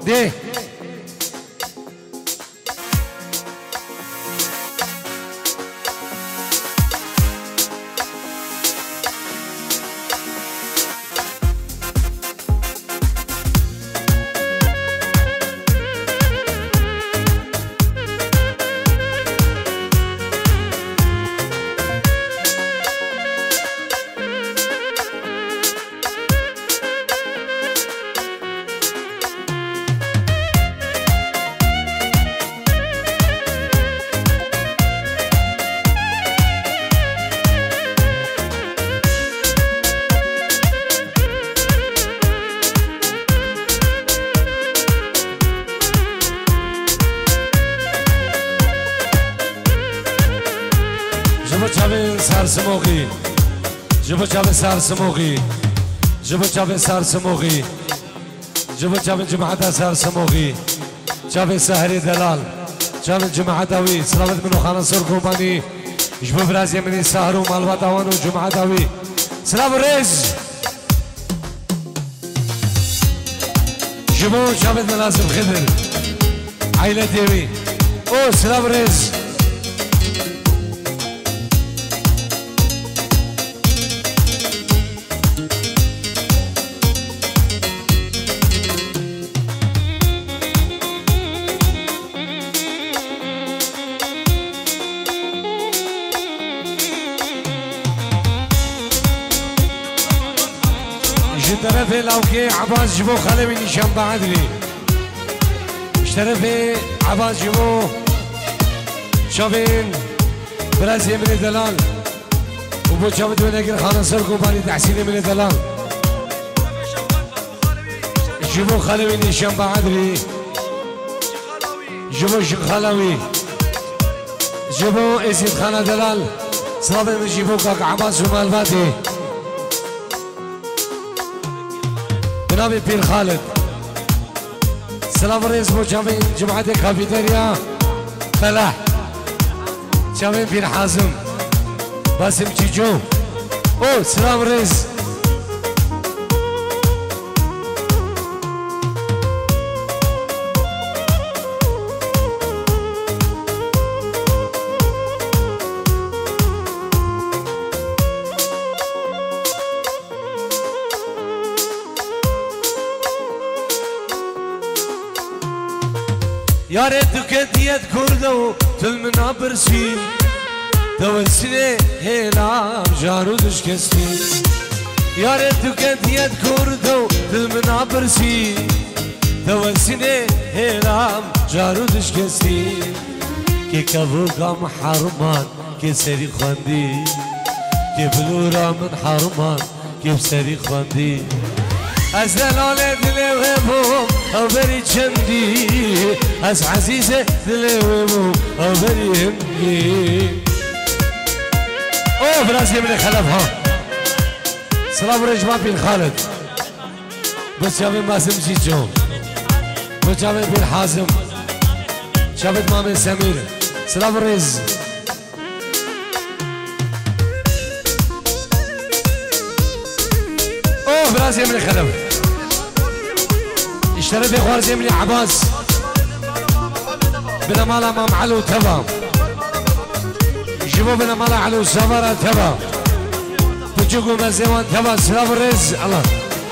ده سرسموغي جبو جاب سرسموغي جبو جاب سرسموغي جبو جاب جماعة سرسموغي جاب سهري دلال جاب جماعة داوي سلامت منو خانة سر قرباني جبو براز يمني سهر ومالوا داوانو جماعة داوي سلام ريز جبو جاب ملازم خضر عائلة ديوي او سلام ريز اشترفي لوكي عباس جبو خلوي نشان بعدلي اشترفي عباس جبو شابين برازي من دلال وبو شابد ونقر خانة سرقو باني تحسيني من دلال جبو خلوي نشان بعدلي جبو شيخ خلوي جبو اسيد خانة دلال صلابي من جبو كاك عباس ومالباتي جنابي بير خالد سلام رئيس بو جامعين جماعة كافيتيريا فلاح جامعين بير حازم باسم جيجو او سلام رئيس يا ريتك ديت كردو تلمنا برسي توسني هلا جارو دشكستي يا ريتك ديت كردو تلمنا برسي توسني هلا جارو دشكستي كي كابوكا محرمان كي سري خواندي كي بلورا من حرمان كي بسري خواندي از دلال دل وبوم او بری چندی از عزیز دل وبوم او بری همگی او براز يمني خلف ها سلام رجمان بن خالد بس شابين ماسم جيجو بس شابين بن حازم شابين مامن سمير سلام رز او براز يمني خلف اشترى بخوار زمني عباس بنا مالا مام علو تمام جيبوا بنا مالا علو سمرة تمام بجوكو مزيوان تمام سلام الرز الله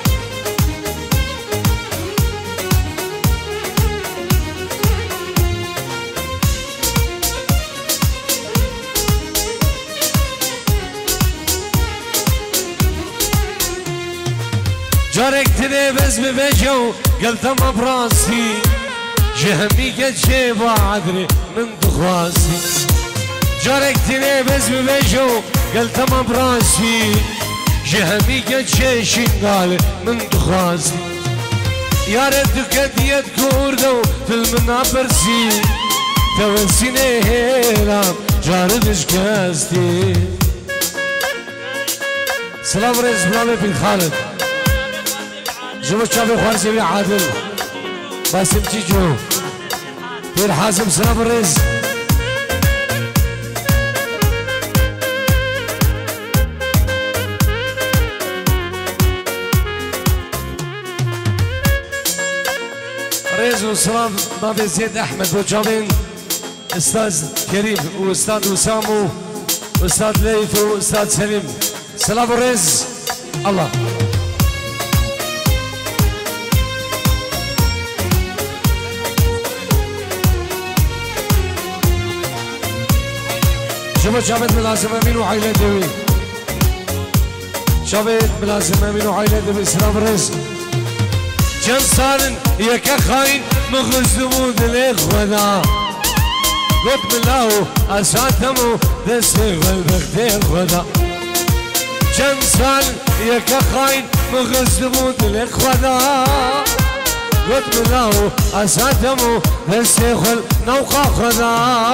جارك تنبز ببجو قلت ما براسي جهمي قد شي بعدري من دخواسي جارك تنبز ببجو قلت ما براسي جهمي قد شي شنقال من دخواسي يا ريتك ديت كوردو في المنابرسي توسيني هيرام جاردش كاستي سلام رئيس بلالي بن خالد جبو شافي خوارزي بن عادل باسم جيجو بن حازم سلام الرئيس ريز وسلام نبي زيد احمد وجابين استاذ كريم واستاذ وسامو واستاذ ليث واستاذ سليم. سلام ريز الله. شوفوا جابت ملازم امين وعائله دوي. جابت ملازم امين وعائله دوي. سلام ريز. كم صار يا خاين مغزمو دليخ ودا قد ملاو اساتمو دسي والبختي ودا. كم صار يا خاين مغزمو دليخ ودا قد ملاو اساتمو دسي والنوقا ودا.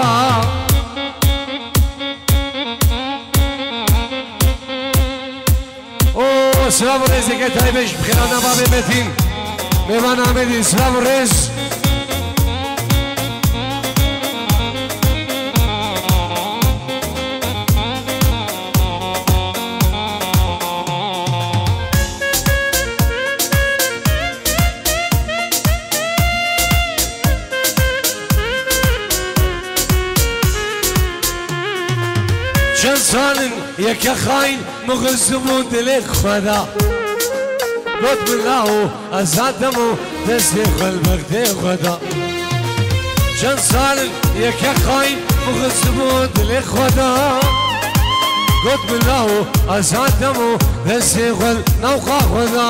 اوه سلام ريز که تایبش بخیرانا بابی متین میوان آمدی. سلام ريز. چند سال یک خاین مغزمون دلک خدا قد بلاو ازادمو دستی خلبکتی خدا. چند سال یک خاین مغزمون دلک خدا قد بلاو ازادمو دستی خل نوقا خدا.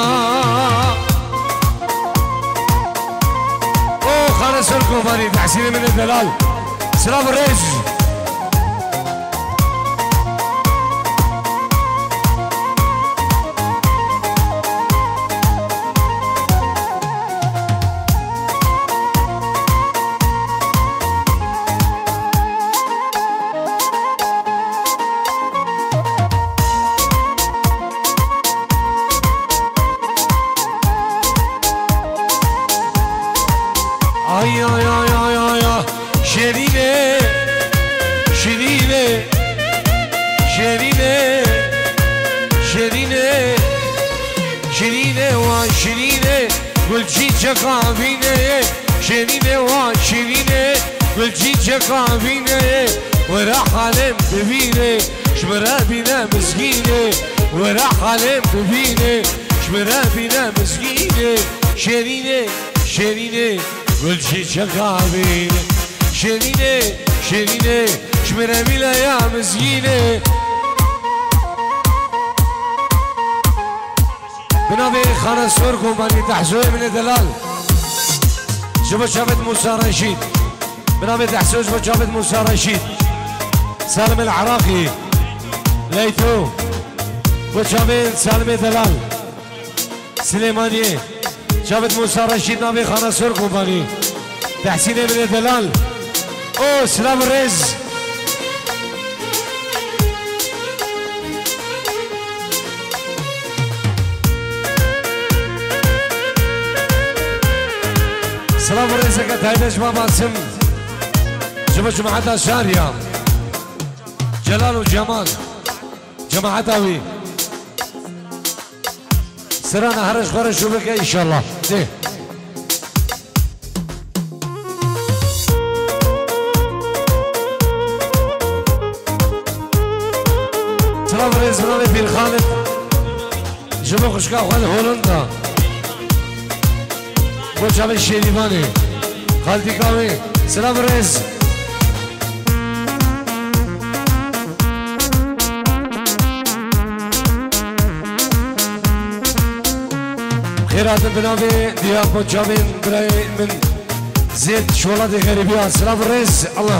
اوه خالص الكوباني تحسين من الدلال. سلام ريز. شيريني شيريني شيريني شيريني شيريني وشيريني والجي جقابيني. شيريني وشيريني والجي جقابيني وراح علم ببيني شمرابينا مسكيني وراح علم ببيني شمرابينا مسكيني. شيريني شيريني والجي جقابيني. شيريني شيريني شمرابينا يا مسكيني. بنابي خانة سور كومباني تحزوي من الدلال. شوفوا شافت موسى رشيد. بنابي تحزوي شوفوا شافت موسى رشيد. سالم العراقي ليثو وشافت سالم دلال سليمانية. شافت موسى رشيد نابي خانة سور كومباني تحسين من الدلال. اوه سلام ريز. سلام رئيسك تايدش بابا سم. شوفوا جماعتها شارية جلال وجمال جماعتها سرانا هرش خرش شوفك ان شاء الله. ليه سلام رئيس بنامي بير خالد. شوفوا خشكا خالد هولندا وشاب الشيريباني خالتي كاوي. سلام ريز. خيرات بنابي دياب وجابين براي من زيد شولاتي غريبيات. سلام ريز. الله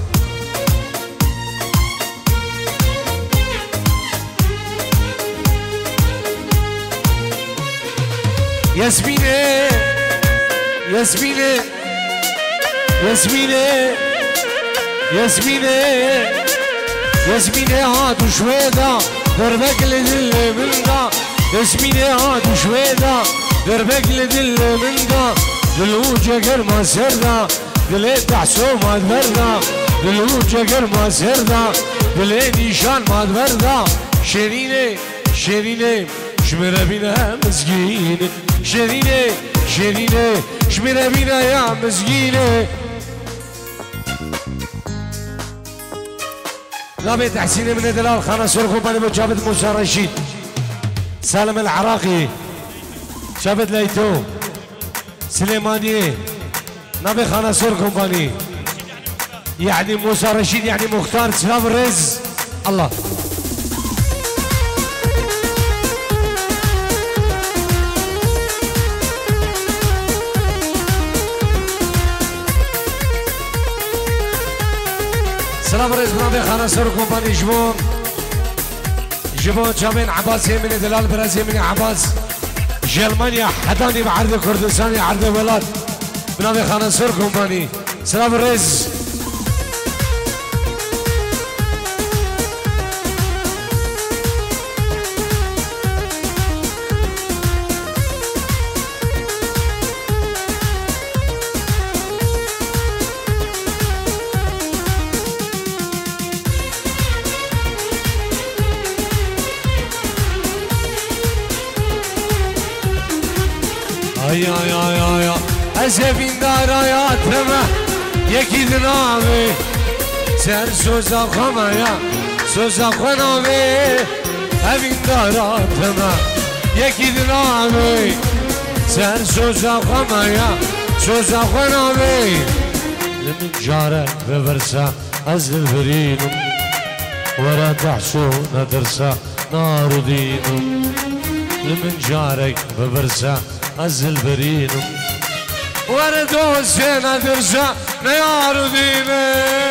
ياسمينة ياسمينة ياسمينة ياسمينة ياسمينة هاتوا شويدا دربك لدل مندا. ياسمينة هاتوا شويدا دربك لدل مندا. دلوجة قرما سردا دلي تحسو ما تبردا. دلوجة قرما سردا دلي نيشان ما تبردا. شيرينة شيرينة شمره بينا مسكينة شرينة شرينة شمره بينا يا مسكينة لابي تحسيني من دلال خانة سرقو بني مجابد موسى رشيد سالم العراقي شابد ليتو سليمانية نبي خانة سرقو بني يعني موسى رشيد يعني مختار سلام الرز الله سلام رئيس برامي خانة سر كومباني جبون جامين عباس يميني دلال براز يميني عباس جرمانيا حداني بعرض كردستاني عرض ولاد برامي خانة سر كومباني سلام رئيس ya Ezevin darayatımı yekidin abi Sen söz akama ya söz akman abi Evin darayatımı yekidin abi Sen söz akama ya söz akman abi Lemin jarek beversa azil verinin Vara dahsu nadirsa naru dinin Lemin jarek beversa azil verinin وردو سينا درسا نيار دينه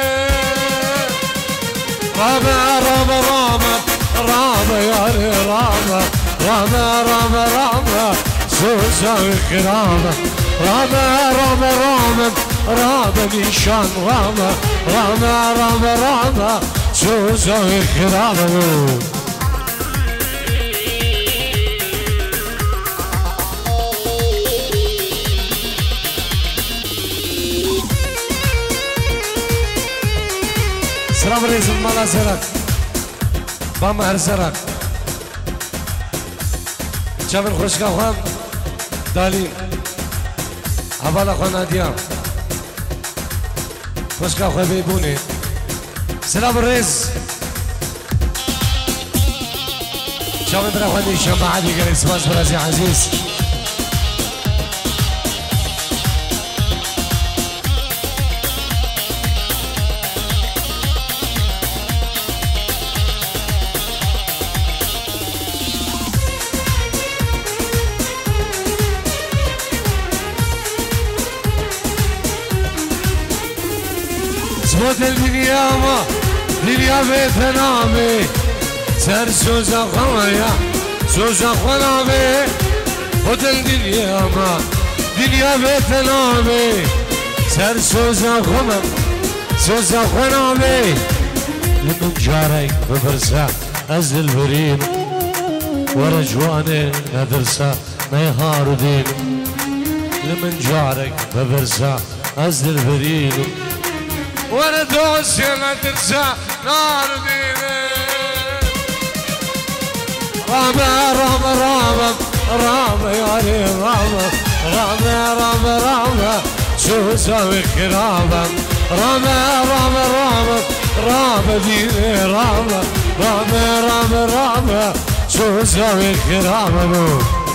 رابع رابع رابع رابع ياري رابع رابع رابع رابع سوسا وكرامة رابع رابع رابع رابع نيشان رابع رابع رابع رابع سوسا وكرامة سلام رئيس المالا سرق باما هر سرق شامل خوشكا خوان دالي عبالا خوان هديا خوشكا خوان بيبوني سلام رئيس شامل برا خوان نيشان بعدي قريب سباس برازي عزيز زبط الدنيا ما دنيا بتنامي سر سوزا خوايا سوزا خنامي زبط الدنيا ما دنيا بتنامي سر سوزا خمم سوزا خنامي لمن جارك ببرسا أزل برين ورجواني ندرسا نيهار دين لمن جارك ببرسا أزل برين وردو سينا ترسى نار دينه رابع رابع رابع رابع ياري رابع رابع رابع رابع سوسا وكرابع رابع رابع رابع رابع دينه رابع رابع رابع رابع سوسا وكرابع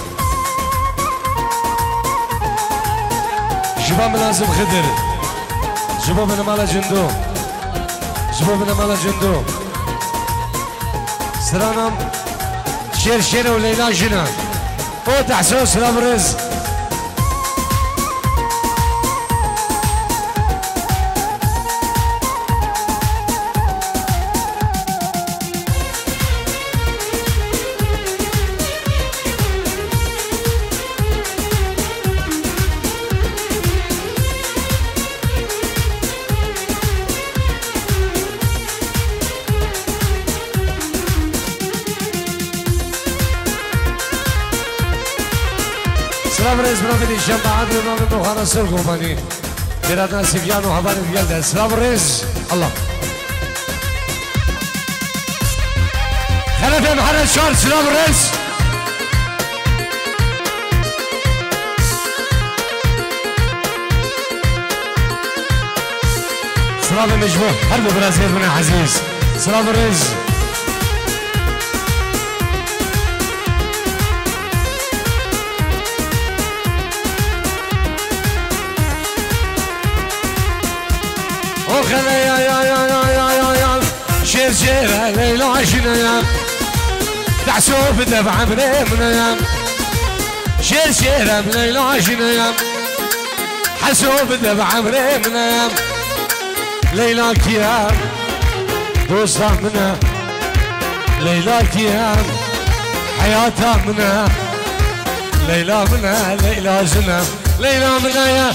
شباب لازم خدر شبابنا مالا جندو شبابنا مالا جندو سلام شير شير وليلا جنا او تحسو سلام رز سلام رئيس برامج الجامعة عادل برنامج مخانا سرقو بني بلادنا سفيان وحبايب الجلدة سلام رئيس الله خلف محل الشهر سلام رئيس سلام مجبور حرب برازيل من عزيز سلام الرز وخلي يا شير شير ليلى عشنا يا تعسوف دفع بريمنا يا شير شير ليلى عشنا يا حسوف دفع بريمنا يا ليلى كيام دوستها منها ليلى كيام حياتها منها ليلى منها ليلى زنا ليلى منها يا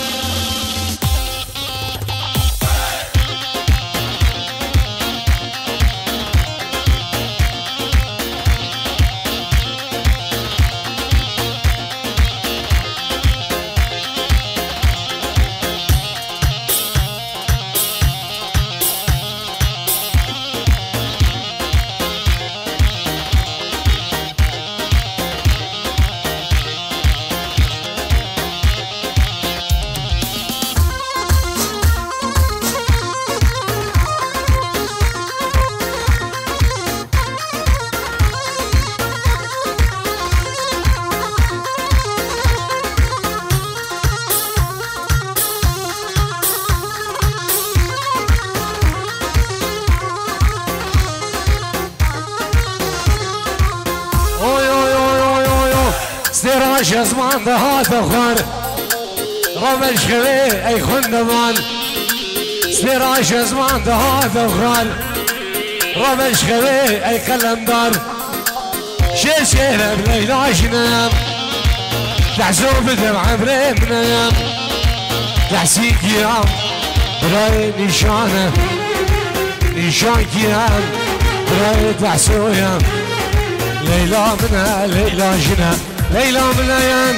سراج زمان دهات اخر رمش خوي اي خندمان سراج زمان دهات اخر رمش خوي اي قلمدار شير شير بليلى شنام تحسوب دمع بريمنا يام تحسيك يام براي نشانه نشانك يام براي تحسو يام ليلى منها ليلى شنام ليلى من الايام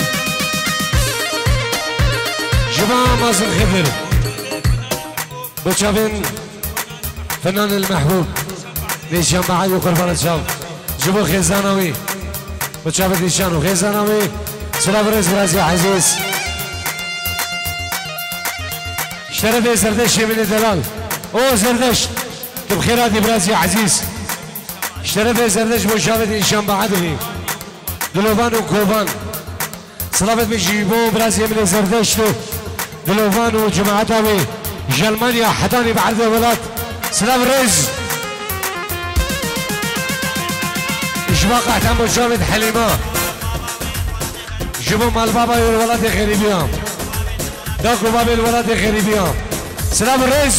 جماعة مازن خضر بتشافين فنان المحبوب نيشان بعد وقربان تشاف جبو خيزانوي بتشافين نيشانو خيزانوي سلام رئيس برازي عزيز اشترف زردش من الدلال او زردش بخيراتي برازي عزيز اشترف زردش بشافين نيشان بعد دلوفان وكوفان صلابت بيجيبوا برازيل من زردشتو دلوفان وجماعتها جلمانيا حضاني بعد الولاد سلام الرز اشباق احتام وشامد حليمة جيبوا مال بابا والولاد غريبيان داكو بابا الولاد غريبيان سلام الرز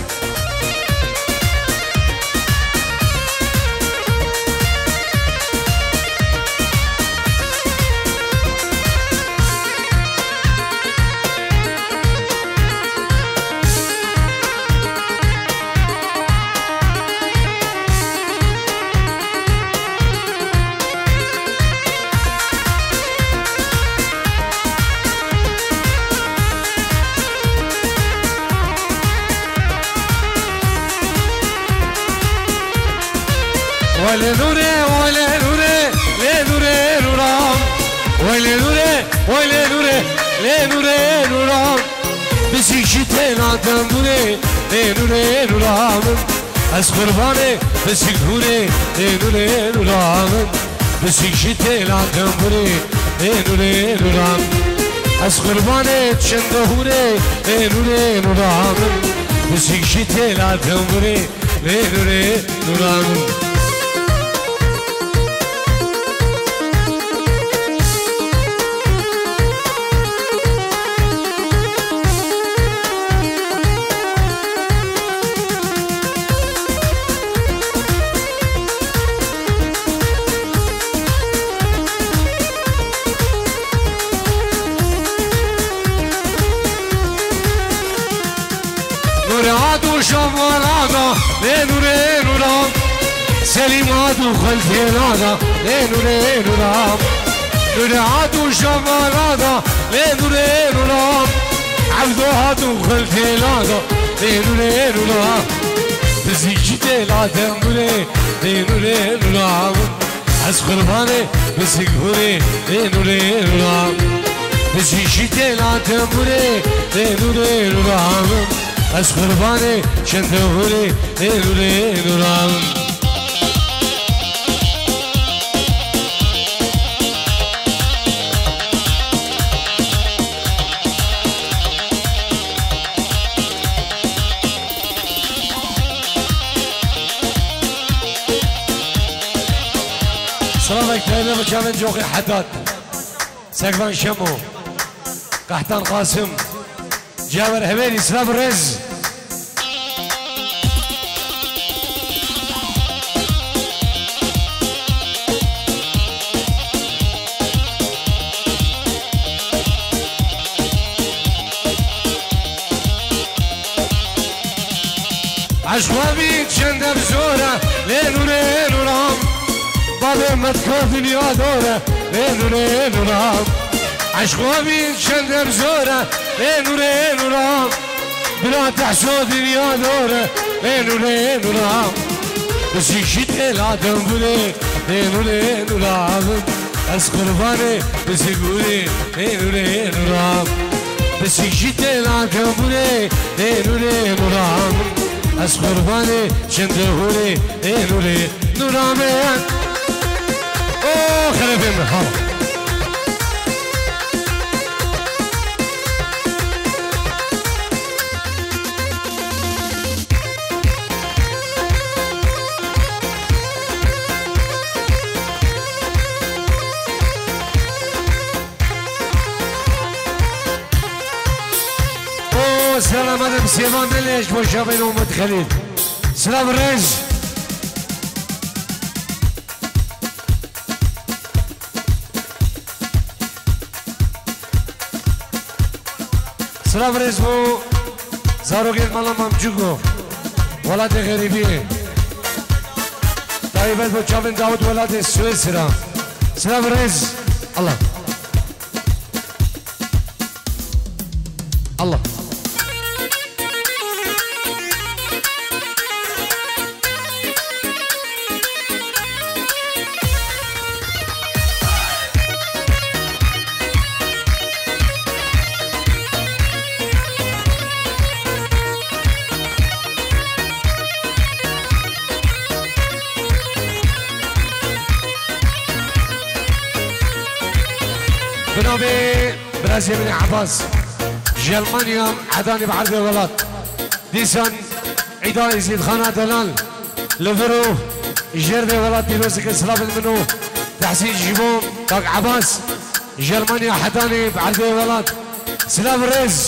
ولا نوري ولا نوري لا نوري نورام ولا نوري ولا نوري لا نوري نورام بسيك شتين عدم نوري لا نوري نورام از قرباني بسيك نوري لا نوري نورام بسيك شتين عدم نوري لا نوري نورام از قرباني تشندهوري لا نوري نورام بسيك شتين عدم نوري لا نوري نورام شمالادا لنوري نورام سليمات وخلفي نادا لنوري نورام نورات وشمالادا لنوري نورام عبدوهات وخلفي نادا لنوري نورام بزيجتي لا تنوري لنوري نورام از قرباني بسيقوري لنوري نورام بزيجتي لا تنوري لنوري نورام از قربانی شنتهوری نوری نورام سلامك تهينا بجامن جوقي حداد سقفان شمو قحطان قاسم جابر هبيري سلام الرز عشوابي تشند بزورة ليلو ليلو رام بابي مدكو دنيا دورة ليلو ليلو رام عشوابي تشند بزورة ليلو ليلو رام بلا تحسو دنيا دورة ليلو ليلو رام بس يشيت العدم بلي ليلو ليلو رام از قرباني بس يقولي ليلو ليلو رام بس يشيت العدم بلي ليلو ليلو رام از قربانی شندهوری اینوری نورامه اوه خرفیم ها سلام عليكم سيمان ليش مشابين ومدخلين سلام الرز سلام الرز بو زاروغين مالا ممجوكو ولاد غريبي طيبت بو شابين داود ولاد سويسرا سلام الرز الله الله بنوبي برازيل بن عباس جرمانيا حداني بعرض الولاد ديسان عيدا يزيد خانة دلال لفرو جرد ولاد ديروسك سلاب المنو تحسين جيبوم طاق عباس جرمانيا حداني بعرض الولاد سلاب الرز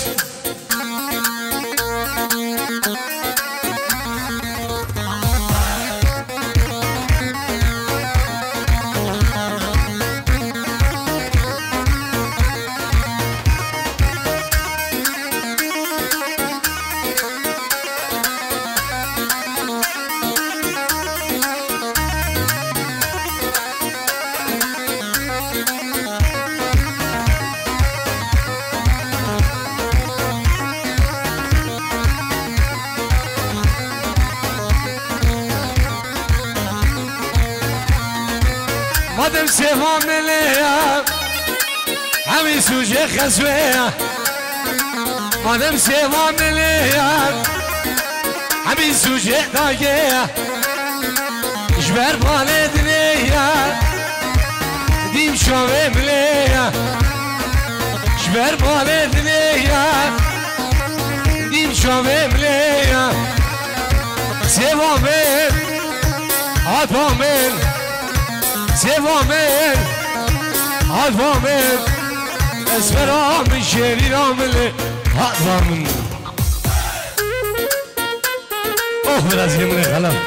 مادم سيفان ليا عمي سوجي خسويا مادم سيفان ليا عمي سوجي داقيا جبر بالي دنيا ديم شوي مليا جبر بالي دنيا ديم شوي مليا سيفان من عطامن سوامن عطامن اسفرا من شيري رامل عطامن اوه برازيل من خلف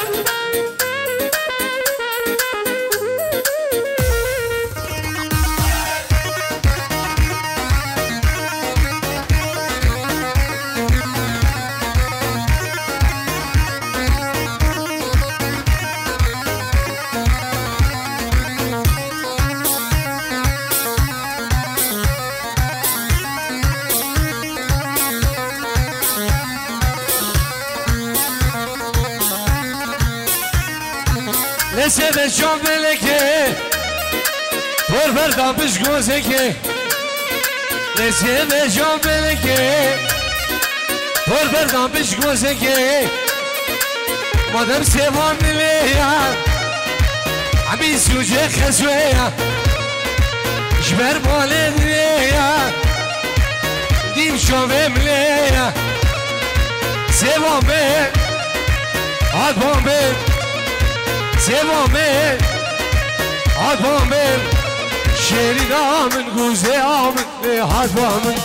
Nesede şambeleke Por verdan bişgozeke Nesede şambeleke طول بردان بش گوزگی مادم سیوان لیا عبی سوجه خزویا جبر باله لیا دیم شوم لیا سیوان به آدم به سیوان به آدم به شیری نامن گوزه آمن به آدم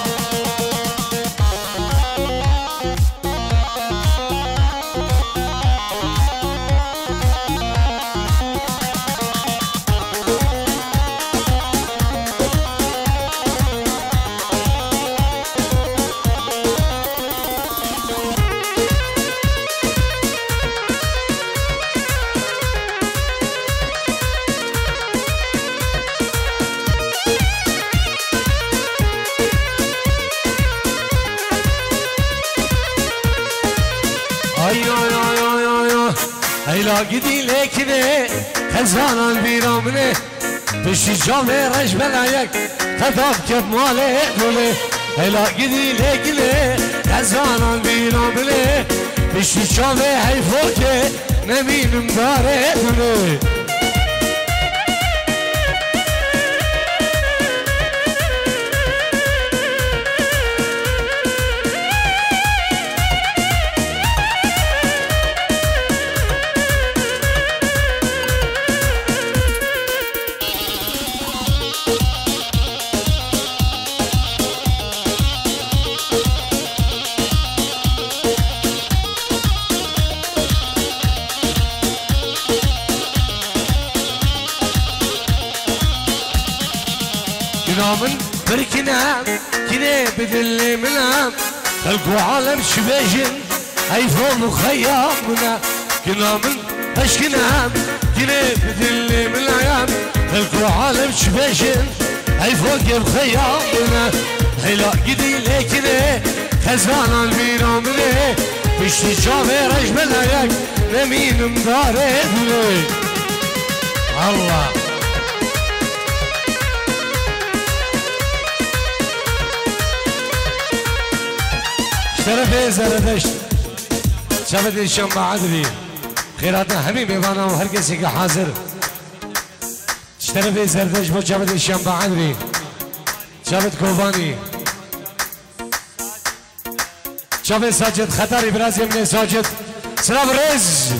هيلا قدي لكنه خزانا بيرامنه بشي جامي رش بلايك خطاب كب مالي دولي هيلا قدي لكنه خزانا بيرامنه بشي جامي هيفوكي نمين مداري دولي من بركنام كني بدل منام خلقوا عالم شبيجن هيفهم وخيامنا كنا من هشكنام كني بدل منام خلقوا عالم شبيجن هيفوق بخيامنا هلا قدي لكني خزانا البيرامني بشتي جامي رجملايك نمين مداري الله شرفي زردشت شفت الشمع عدلي خيراتنا حبيبي وانا وهرقسي حاضر شرفي زردشت بو شفت الشمع عدلي شفت كوباني شفت ساجد خطري برازي من ساجد سلام رز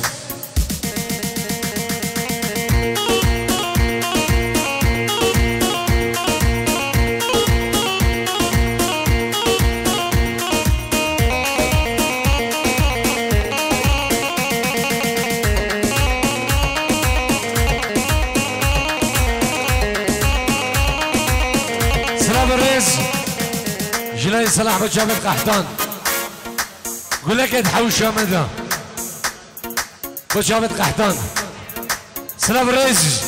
جلاي صلاح بجابت قحطان قول لك ادحوش يا مدى بجابت قحطان سلام الرئيس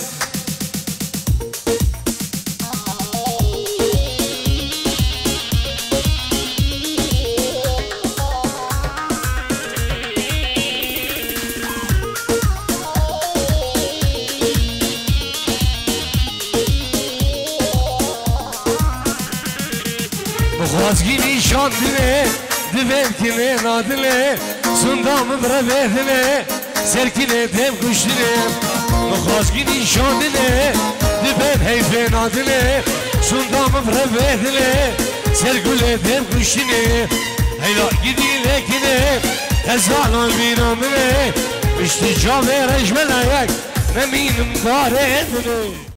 خواستگی شان دله دبم کنه نادله سندام بره دله سرکینه دم کشتله خواستگی شان دله دبم هیفه نادله سندام بره دله سرکوله دم کشتله هیلا گیدی لکنه خزانان بیرامنه اشتی جامه رجملایک نمینم داره دله